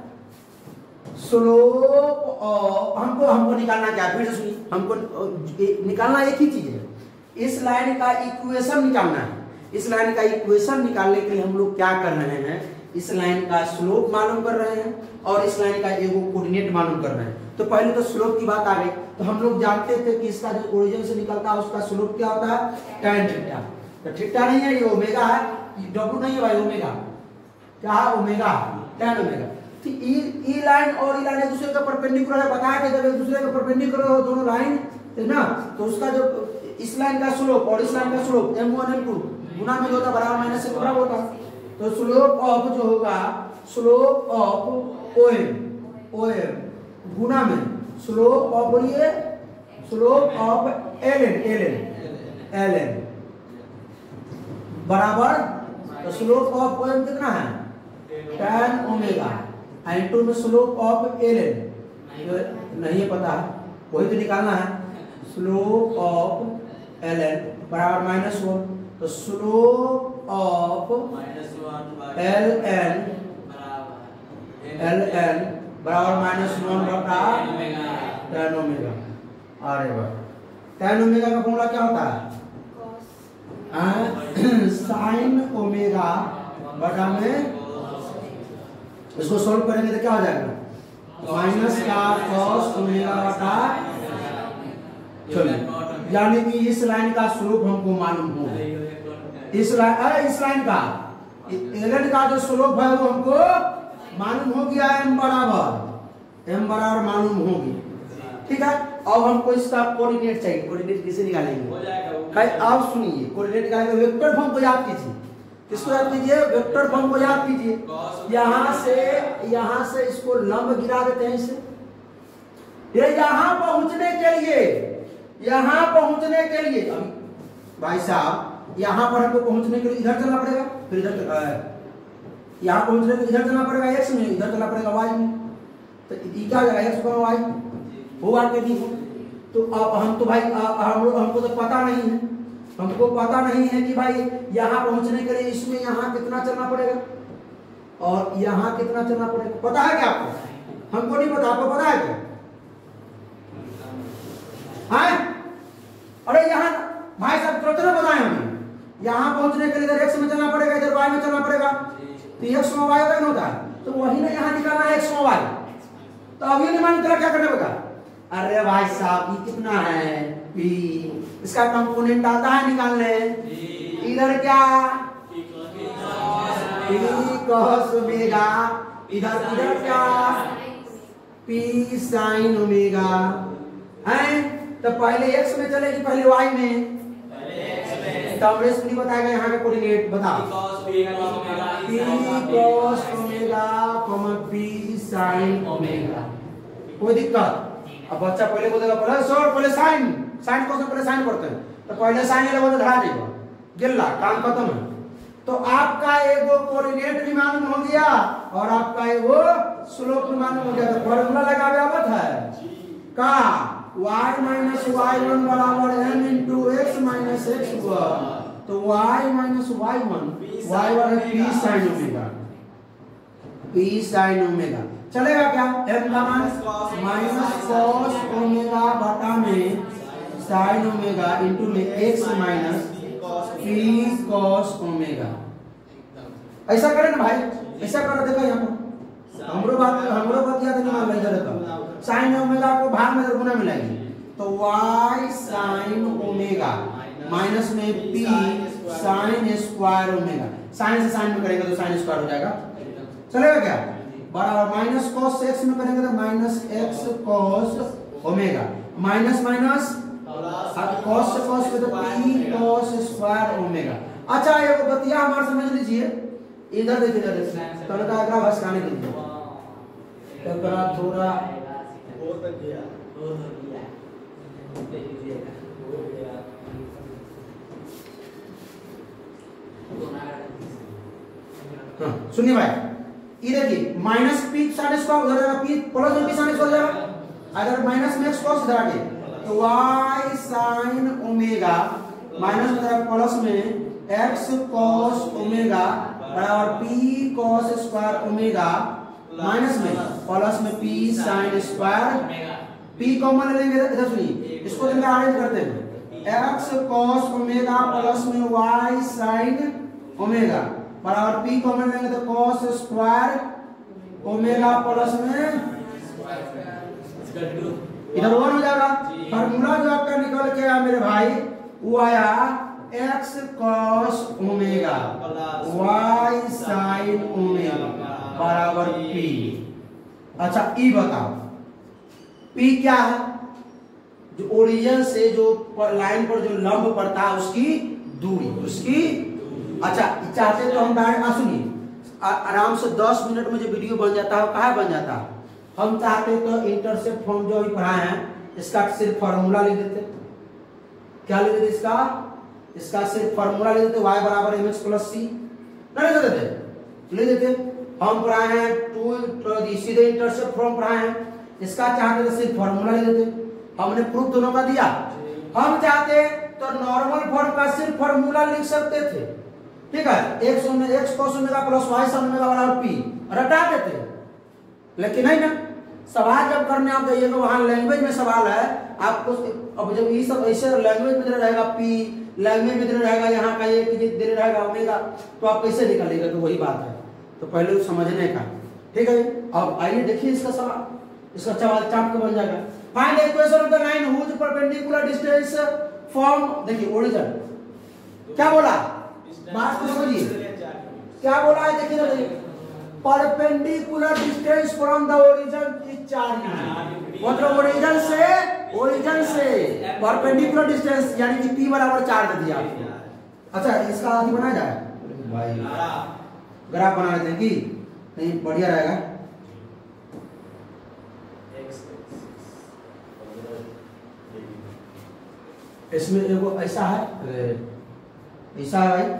स्लोप ऑफ हमको निकालना क्या, फिर से सुनिए, हमको निकालना एक ही चीज है, इस लाइन का इक्वेशन निकालना है। इस लाइन का इक्वेशन निकालने के लिए हम लोग क्या कर रहे हैं, इस लाइन का स्लोप मालूम कर रहे हैं और इस लाइन का एगो कोऑर्डिनेट मालूम कर रहे हैं। तो पहले तो स्लोप की बात आ गई, तो हम लोग जानते थे कि इसका जो ओरिजिन से निकलता है उसका स्लोप क्या होता है, tan थीटा। तो थीटा नहीं है, ये ओमेगा है, W नहीं है भाई, ओमेगा क्या है, ओमेगा, tan ओमेगा। तो ई लाइन और ई लाइन एक दूसरे का परपेंडिकुलर है, बताया कि जब एक दूसरे का परपेंडिकुलर हो दोनों लाइन है ना, तो उसका जो इस लाइन का स्लोप और इस लाइन का स्लोप M1 M2 गुना में जो होता है बराबर माइनस से बराबर होता है। तो स्लोप ऑफ जो होगा, स्लोप ऑफ OM गुना में स्लोप ऑफ, बोलिए स्लोप ऑफ LN बराबर, तो स्लोप ऑफ पोएम कितना है tan ओमेगा, n2 में स्लोप ऑफ ln नहीं है पता है, वही तो निकालना है। स्लोप ऑफ ln बराबर -1, तो स्लोप ऑफ ln बराबर -1 बटा tan ओमेगा। अरे वाह, tan ओमेगा का फॉर्मूला क्या होता है? साइन ओमेगा बटा में, इसको सोल्व करेंगे तो क्या हो जाएगा? माइनस का कॉस ओमेगा बटा, चलिए, यानी कि इस लाइन का स्लोप हमको मालूम हो, इस लाइन का एलन का जो स्लोप है वो हमको मालूम हो गया, m बराबर मालूम होगी। ठीक है, अब हमको इसका कोऑर्डिनेट चाहिए, कोऑर्डिनेट कैसे निकालेंगे? आप सुनिए, कोऑर्डिनेट निकालेंगे, वेक्टर फॉर्म को याद कीजिए। किसको याद कीजिए? वेक्टर फॉर्म को याद कीजिए। यहाँ से इसको लंब गिरा देते हैं इसे, ये यहाँ पहुंचने के लिए भाई साहब, यहाँ पर हमको पहुंचने के लिए इधर चलना पड़ेगा, फिर इधर यहाँ पहुंचने के लिए इधर चलना पड़ेगा x में, इधर चलना पड़ेगा y में, तो ये क्या हो जाएगा? x बराबर y होगा कि नहीं हो? तो अब हम तो भाई हमको तो पता नहीं है, हमको पता नहीं है कि भाई यहाँ पहुंचने के लिए इसमें यहाँ कितना चलना पड़ेगा और यहाँ कितना चलना पड़ेगा, पता है क्या आपको? हमको नहीं पता, आपको पता है क्या? अरे यहाँ भाई साहब तुरंत ना बताएं हमें, यहाँ पहुंचने के लिए इधर x में चलना पड़ेगा, इधर y में चलना पड़ेगा, तो x में y का होता है, तो वही ना यहाँ निकालना है x में y। तो अभी नहीं मालूम तेरा क्या करना पड़ेगा? अरे भाई साहब ये कितना है p, इसका कंपोनेंट आता है निकालने, इधर क्या p cos ओमेगा, इधर क्या p sin ओमेगा है। तो पहले x में चलेगी, पहले y में, तो अमरेश नहीं बताएगा यहाँ का कोऑर्डिनेट, बताओ। p cos omega p sin omega, कोई दिक्कत? अब बच्चा पहले बोलेगा पहले साइन को पहले साइन पढ़ते हैं, तो पहले साइन ले वो धरा देगा, गिल्ला काम खत्म है। तो आपका एगो कोऑर्डिनेट भी मालूम हो गया और आपका एगो स्लोप भी मालूम हो गया, तो फॉर्मूला लगावे आवत है का y माइनस y1 बराबर m into x minus x1, तो y माइनस y1 है p sin omega, p sin omega चलेगा क्या? m का मान माइनस cos ओमेगा बटा में sin ओमेगा इंटू में x minus p cos omega. ऐसा करें ना भाई, ऐसा करो, देखो यहाँ पर हमरो बात याद नहीं मान इधर का sin ओमेगा को भाग में गुना मिलाएंगे, तो y sin ओमेगा माइनस में p sin square omega, sin से sin में करेंगे तो sin स्क्वायर हो जाएगा, चलेगा क्या? बराबर माइनस cos से x में करेंगे तो minus x cos omega, minus cos से cos पे तो p cos स्क्वायर ओमेगा। अच्छा ये बतिया हमारे समझ लीजिए, इधर देखिए, इधर का आगे बस खाने दीजिए, थोड़ा सुनिए भाई, ये देखिए माइनस p sin स्क्वायर उधर जाएगा, p plus p sin square जाएगा, अगर माइनस में x cos इधर आके, तो y sin ओमेगा माइनस में प्लस में x cos ओमेगा बराबर p cos square omega minus में प्लस में p sin square, p common लेंगे, इधर सुनिए इसको इधर अरेंज करते हैं, x cos ओमेगा प्लस में y sin ओमेगा बराबर p कॉमन लेंगे तो cos स्क्वायर ओमेगा प्लस में इधर 1 हो जाएगा। फार्मूला जो आपका निकल के आया मेरे भाई वो आया x cos omega y sin omega बराबर p। अच्छा ई बताओ p क्या है? जो ओरिजिन से जो लाइन पर जो लंब पड़ता है उसकी दूरी, उसकी। अच्छा चाहते तो हम डायरेक्ट सुनिए, आराम से 10 मिनट में जो वीडियो बन जाता है कहाँ बन जाता है, हम चाहते तो इंटरसेप्ट फॉर्म जो भी पढ़ाए हैं इसका सिर्फ फॉर्मूला लिख देते। क्या लिख देते? इसका इसका सिर्फ फॉर्मूला ले देते, y बराबर mx प्लस c, नहीं ले देते, ले देते। हम पढ़ाए हैं 2 सीधे इंटरसेप्ट फॉर्म पढ़ाए हैं, इसका चाहते तो सिर्फ फॉर्मूला ले देते। हमने प्रूफ दोनों का दिया। हम चाहते तो नॉर्मल फॉर्म का सिर्फ फॉर्मूला लिख सकते थे, ठीक है, x cos omega plus y sin omega बराबर p, रटा देते। लेकिन नहीं ना, सवाल जब करने आप जाइएगा वहां लैंग्वेज में सवाल है आपको, अब जब ये सब ऐसे लैंग्वेज में रहेगा p, लैंग्वेज में रहेगा यहाँ का ये दे रहेगा ओमेगा, तो आप कैसे निकालिएगा? तो वही बात है, तो पहले समझने का, ठीक है। अब आइए देखिए इसका सवाल, इसका सवाल चाप के बन जाएगा। Find the equation of the line whose perpendicular distance from, देखिए ओरिजिन क्या बोला, बात को समझिए क्या बोला है, देखिए ना, perpendicular distance from the origin is 4 metre, मतलब ओरिजिन से परपेंडिकुलर डिस्टेंस यानी कि p बराबर 4 दे दिया आपको। अच्छा इसका आदि बनाया जाए भाई, ग्राफ बना लेते हैं कि नहीं, बढ़िया रहेगा। इसमें एगो ऐसा है, ऐसा है भाई,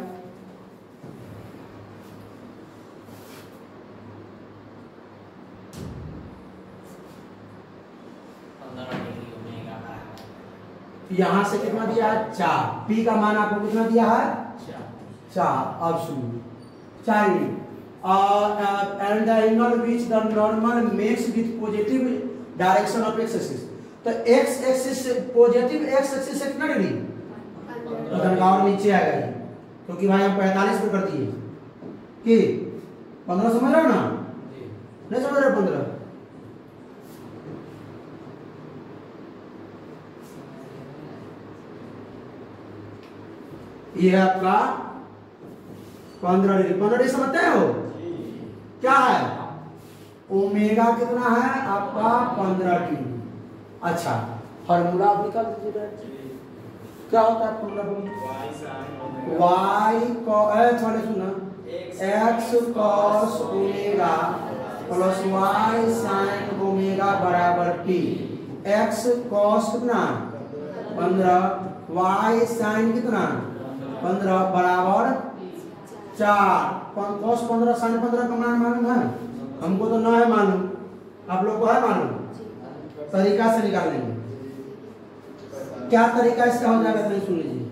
यहाँ से कितना दिया है 4, p का मान आपको कितना दिया है 4, अब सुनिए 4 and the angle which the normal makes with positive direction of x axis, तो x एक्सिस से पॉजिटिव x एक्सिस से कितना डिग्री, तो और नीचे आएगा ये, क्योंकि भाई हम 45 पे कर दिए कि 15 समझ रहे हो ना, नहीं समझ रहे 15, ये है आपका 15 डिग्री समझते हो क्या है, ओमेगा कितना है आपका 15 डिग्री। अच्छा फॉर्मूला आप निकाल दीजिएगा, क्या होता है फॉर्मूला, y थोड़े सुना, x cos omega plus y sin omega बराबर p, x cos कितना 15, y sin कितना 15 बराबर 4, cos 15 sin 15 का मान मालूम है हमको, तो ना है मालूम, आप लोग को है मालूम, तरीका से निकाल लेंगे। क्या तरीका इसका हो जाएगा, नहीं सुन लीजिए,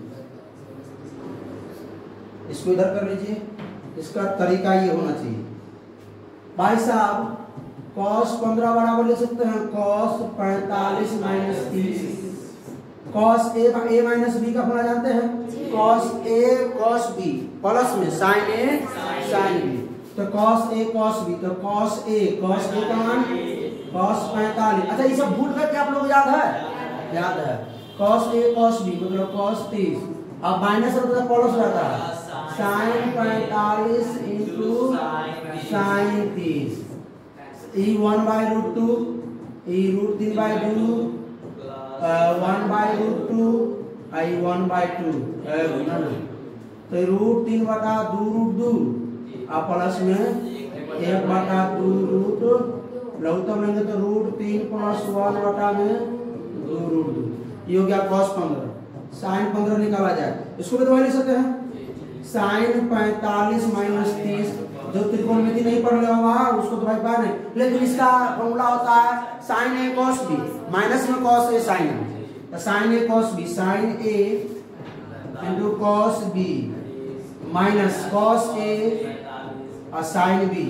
इसको इधर कर लीजिए, इसका तरीका ये होना चाहिए भाई साहब, cos 15 बराबर ले सकते हैं cos 45 minus 30, cos a minus b का फॉर्मूला जानते हैं, cos a cos b plus में sin a sin b, तो cos a cos b, तो cos a का मान cos 45, अच्छा ये सब भूल गए क्या आप लोग, याद है cos a cos b मतलब cos 30, अब माइनस रहता है प्लस रहता है sin 45 into sin 30, e 1 by root 2, e root 3 by 2, 1 by root 2, i 1 by 2, तो रूट 3 बटा 2 रूट 2 आप प्लस में 1 बटा 2 रूट, लघुत्तम लेंगे तो रूट 3 प्लस 1 बटा में 2 रूट 2, ये हो गया cos 15, sin 15 निकाला जाए, इसको भी तो लिख सकते हैं sin 45 माइनस 30, जो त्रिकोणमिति नहीं पढ़ लिया होगा उसको तो भाई पता नहीं, लेकिन इसका फॉर्मूला होता है sin a cos b minus में cos a sin a, तो sin a cos b sin a into cos b minus cos a और sin b,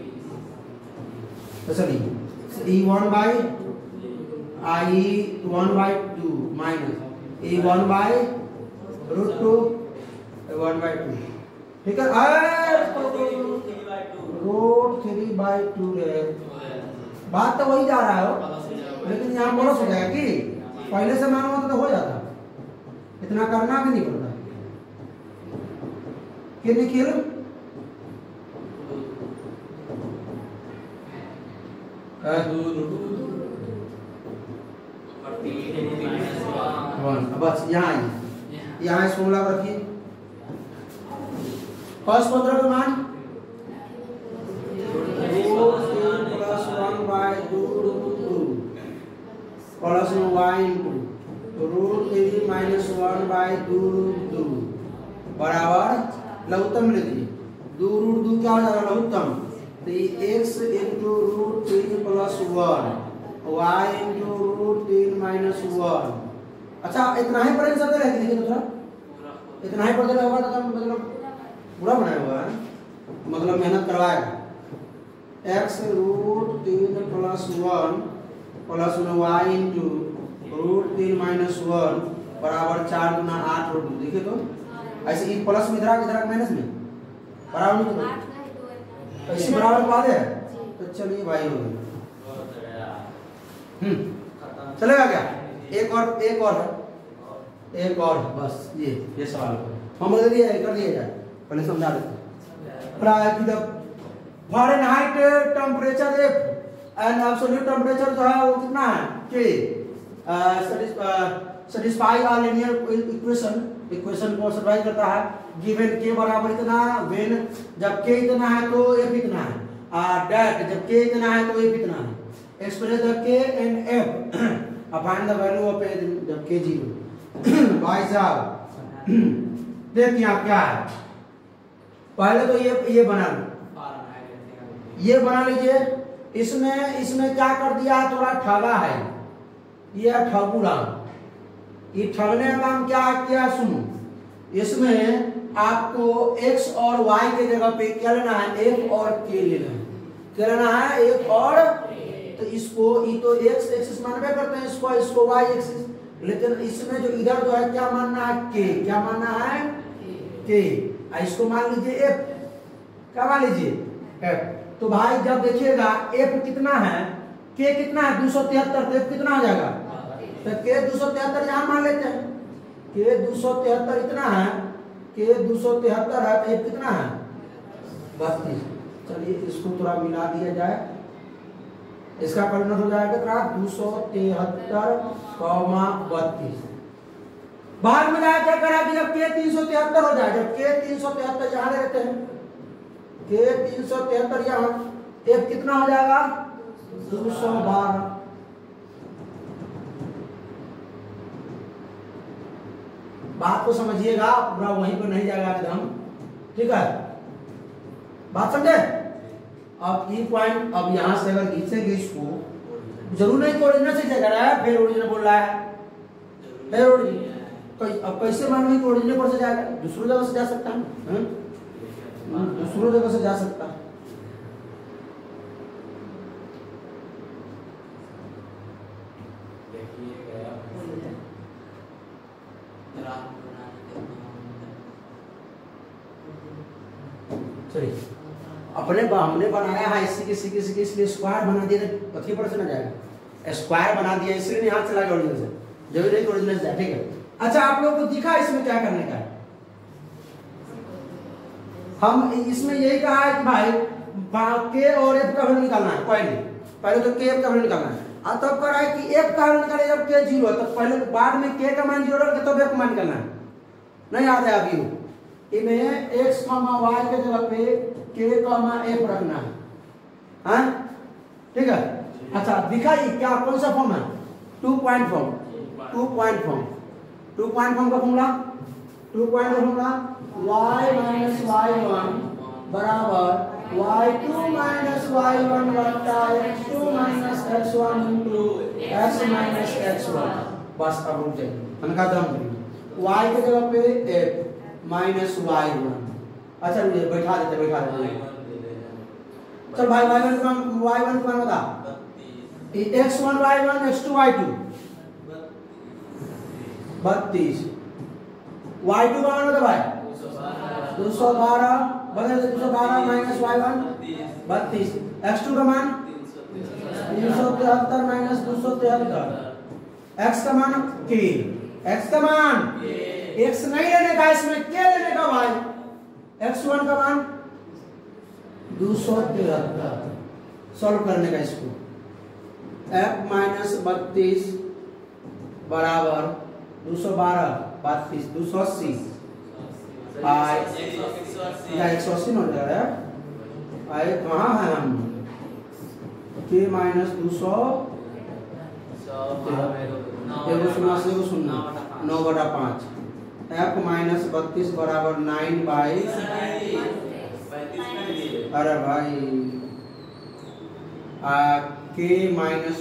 तो चलिए e1 by i1 by 2 minus e1 by root 2 1 by 2, ठीक है, root 3 by 2 है, बात तो वही जा रहा है, लेकिन यहाँ बोनस हो जाएगा कि पहले से मालूम होता तो हो जाता, इतना करना भी नहीं पड़ता, कि निखिल बस यहाँ इस फॉर्मूला को रखिए, cos 15 का मान plus 1 by 2 plus y into root 3 minus 1 by 2 root 2 बराबर लघुत्तम लिख दीजिए। 2 रूट 2 क्या हो जाएगा लघुत्तम, तो ये x into root 3 plus 1 y into root 3 minus 1। अच्छा इतना ही पढ़ेंगे सब रहेगी, लेकिन थोड़ा इतना ही पढ़ने होगा तो मतलब पूरा बनाया हुआ है, मतलब मेहनत करवाएगा। x root 3 plus 1 plus y into root 3 minus 1 बराबर 4 गुना 8 रूट 2। देखिए तो ऐसे ही प्लस में इधर माइनस में बराबर नहीं, तो इसी बराबर बात है। तो चलिए भाई हो गया, चलेगा क्या? एक और बस ये सवाल हम कर दिया जाए, पहले समझा देते। Fahrenheit temperature and absolute temperature जो है वो कितना है के सेटिस्फाई ऑल लीनियर इक्वेशन को सैटिस्फाई करता है। गिवन के बराबर इतना, व्हेन जब के इतना है तो एफ इतना है, डेट जब के इतना है तो एफ इतना है। Express the k and f, find the value of a जब के 0। भाई साहब देखिए आप क्या है, पहले तो ये बना लो, ये बना लीजिए। इसमें क्या कर दिया, थोड़ा ठगा है, ये ठगुरा। ये ठगने का काम क्या किया सुनो, इसमें आपको x और y के जगह पे क्या लेना है, f और k लेना है। क्या लेना है, f और, तो इसको ये तो x एक्सिस मानवे करते हैं, इसको y एक्सिस, लेकिन इसमें जो इधर जो है क्या मानना है, k, क्या मानना है k, इसको मान लीजिए f, क्या मान लीजिए f। तो भाई जब देखिएगा f कितना है, k कितना है 273, तो f कितना हो जाएगा, तो k 273 यहाँ मान लेते हैं, k 273 इतना है, k 273 है तो f कितना है 32। चलिए इसको थोड़ा मिला दिया जाए, इसका परिणाम हो जाएगा कितना 273,32। बाद में क्या करा कि जब k 373 हो जाए, जब k 373 यहाँ रहते हैं, k 373 यहाँ, f कितना हो जाएगा 212। बात को समझिएगा, पूरा वहीं पर नहीं जाएगा एकदम, ठीक है, बात समझे। अब ये पॉइंट, अब यहां से अगर खींचेंगे इसको, जरूर नहीं कि ओरिजिनल से जगह है, फिर ओरिजिनल बोल रहा है, फिर ओरिजिनल, अब कैसे मालूम कि ओरिजिनल पर से जाएगा, दूसरी जगह से जा सकता है, दूसरी जगह से जा सकता है। चलिए अपने हमने बनाया है इसी के इसलिए स्क्वायर बना दिया, कथी पर से ना जाएगा, स्क्वायर बना दिया इसलिए यहाँ चला गया ओरिजिनल से, जरूरी नहीं ओरिजिनल से जाए, ठीक है। अच्छा आप लोगों को दिखा इसमें क्या करने का है, हम इसमें यही कहा है कि भाई के और एफ का वैल्यू निकालना है, पहले तो के एफ का वैल्यू निकालना है, और तब कह रहा है कि एफ का वैल्यू निकाले जब के 0 है, तो पहले बाद में के का मान 0 रख के तब एफ का मान निकालना है, नहीं याद है अभी इन्हें x, y के जगह पे k, f रखना है, हाँ ठीक है। अच्छा दिखाइए क्या कौन सा फॉर्म है, 2 पॉइंट फॉर्म का फॉर्मूला, y माइनस y1 बराबर y2 माइनस y1 बटा x2 minus x1 into x minus x1। बस अब रुक जाइए, हल्का दम y के जगह पे f माइनस y1। अच्छा बैठा देते चल भाई y1 का मान बता, x1 y1 x2 y2 32, y2 का मान बता भाई 212, बदल 212 माइनस y1 32, x2 का मान 373 माइनस 273, x का मान k, x का मान x नहीं लेने का, इसमें क्या लेने का भाई, x1 का मान 273 सॉल्व करने का इसको, f माइनस 32 बराबर 212 32 280 180 हो जा रहा है, आए कहाँ है हम, k माइनस 200 9/5 f माइनस 32 बराबर 9 बाई, अरे भाई k माइनस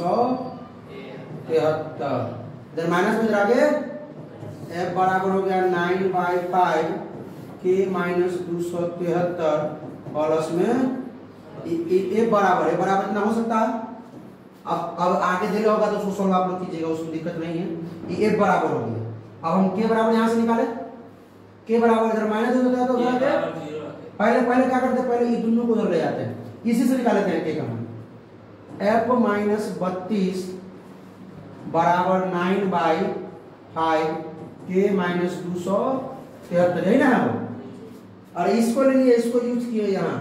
273 इधर माइनस में आगे f बराबर हो गया 9 बाई 5 k माइनस 273 प्लस में ए बराबर इतना हो सकता है। अब आगे दे होगा तो उसको सॉल्व आप लोग कीजिएगा, उसमें दिक्कत नहीं है। ये f बराबर हो गया। अब हम k बराबर यहाँ से निकाले, k बराबर इधर माइनस हो जाता है तो पहले क्या करते हैं, पहले ये दोनों को उधर ले जाते हैं, इसी से निकाल लेते हैं k का मान। f माइनस 32 बराबर 9 बाई 5 k माइनस 273 है ना वो। और इसको ले लिए, इसको यूज किए यहाँ,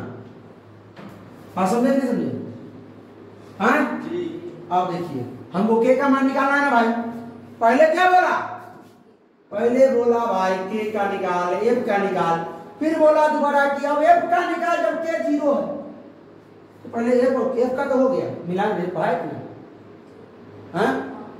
बात समझे नहीं समझे? हाँ अब देखिए हमको k का मान निकालना है ना भाई। पहले क्या बोला, पहले बोला भाई k का निकाल, f का निकाल, फिर बोला दोबारा कि अब f का निकाल जब k 0 है। तो पहले f का तो हो गया, मिला दे भाई ना, हाँ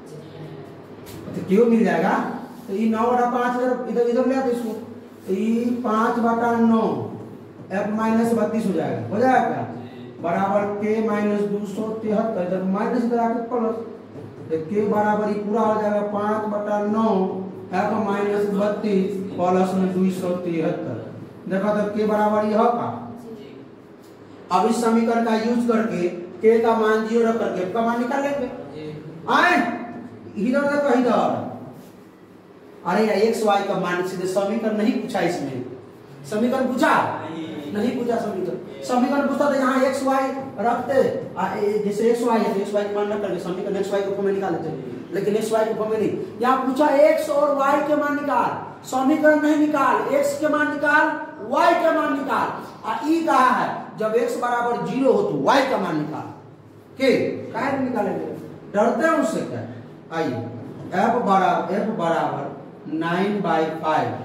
तो क्यों मिल जाएगा। तो ये 9/5 इधर ले आते इसको, तो ये 5/9 f माइनस 32 हो जाएगा, हो जाएगा क्या बराबर k माइनस 273 इधर माइनस इधर आके प्लस, तो k बराबर ये पूरा हो जाएगा 5/9 f माइनस 32 प्लस में 273। देखो तो k बराबर ये होगा। अब इस समीकरण का यूज करके k का मान 0 रख करके f का मान निकाल लेंगे। आए इधर देखो इधर, अरे यार x y का मान सीधे समीकरण नहीं पूछा, इसमें समीकरण पूछा नहीं पूछा, समीकरण पूछता तो यहाँ x y रखते, जैसे x y है तो x y का मान रख करके समीकरण x y के फॉर्म में निकाल लेते, लेकिन x y के फॉर्म में नहीं। यहाँ पूछा x और y के मान निकाल, समीकरण नहीं निकाल, x के मान निकाल, y के मान निकाल। ई कहा है जब x बराबर 0 हो तो y का मान निकाल, के काहे निकालेंगे, डरते हैं उससे क्या। आइए f बराबर 9 बाई 5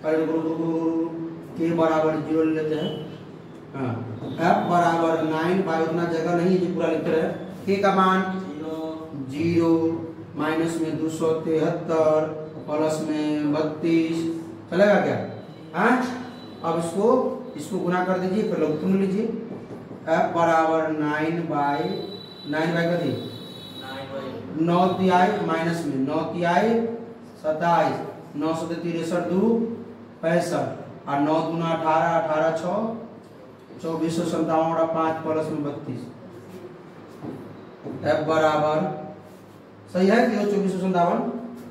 k बराबर 0 लेते हैं। हाँ f बराबर 9 बाई, उतना जगह नहीं है पूरा लिखते रहे, k का मान 0 माइनस में 273 प्लस में 32 चलेगा क्या। हाँ अब इसको गुना कर दीजिए, फिर लघुत्तम लीजिए। f बराबर 9 बाई कथी 9 तिहाई माइनस में 9 तिहाई 27, 9 से 63 2 65 और 9 दूना 18, 18 6 2457 5 प्लस में 32। f बराबर सही है कि 2457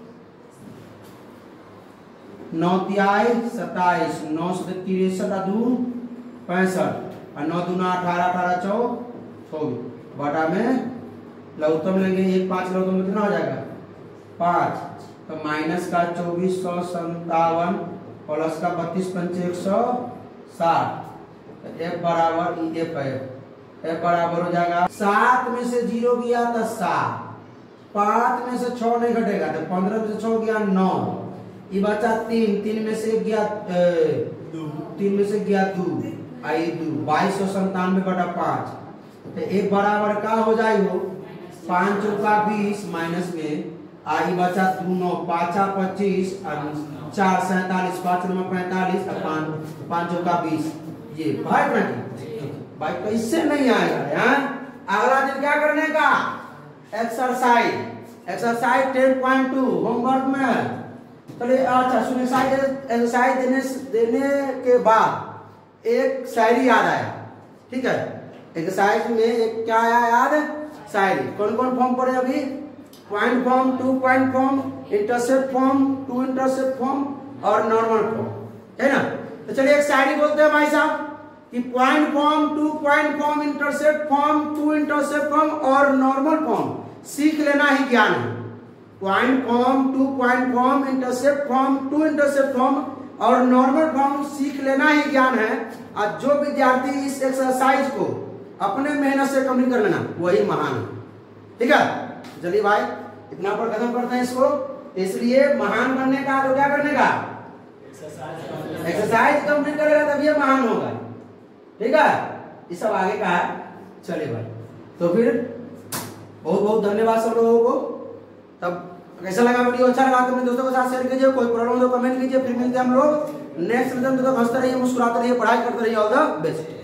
9 तिहाई 27, 9 से 63 2 65 और 9 दूना 18, 18 24 बटा में लघुत्तम लेंगे, 1 5 लघुत्तम कितना हो जाएगा 5, तो माइनस का 2457 प्लस का 32 पंचे 160, f बराबर f है, f बराबर हो जाएगा 7 में से 0 गया तो 7, 5 में से 6 नहीं घटेगा तो 15 में से 6 गया 9, ये बचा 3 में से गया 3 में से गया 2 आई 2 2297 बटा 5, तो एक बराबर का हो जाएगा 5 चौका 20 माइनस में आई बचा 2 9 5 25 और 4 47 5 9 45 और 5 चौका 20। ये भाई भाई तो इससे नहीं आएगा यार। अगला दिन क्या करने का, एक्सरसाइज 10.2 होमवर्क में। चलिए अच्छा सुनिए, एक्सरसाइज देने के बाद एक शायरी याद आया, ठीक है। एक्सरसाइज में एक क्या आया याद, शायरी। कौन कौन फॉर्म पढ़े अभी, point form, 2 point form, intercept form, 2 intercept form और नॉर्मल फॉर्म, है ना। तो चलिए एक शायरी बोलते हैं भाई साहब कि point form, 2 point form, intercept form, 2 intercept form और नॉर्मल फॉर्म सीख लेना ही ज्ञान है। Point form, 2 point form, intercept form, 2 intercept form और नॉर्मल फॉर्म सीख लेना ही ज्ञान है। और जो विद्यार्थी इस एक्सरसाइज को अपने मेहनत से कंप्लीट कर लेना वही महान है, ठीक है। चलिए भाई इतना पर खत्म करते हैं इसको। इसलिए महान बनने का तो क्या करने का, एक्सरसाइज कंप्लीट करेगा तभी महान होगा, ठीक है। ये सब आगे का है। चलिए भाई तो फिर बहुत बहुत धन्यवाद सब लोगों को। तब कैसा लगा वीडियो? अच्छा लगा तो अपने दोस्तों के साथ शेयर कीजिए, कोई प्रॉब्लम हो तो कमेंट कीजिए। फिर मिलते हैं हम लोग नेक्स्ट वीडियो में। तो हंसते रहिए, मुस्कुराते रहिए, पढ़ाई करते रहिए। All the best.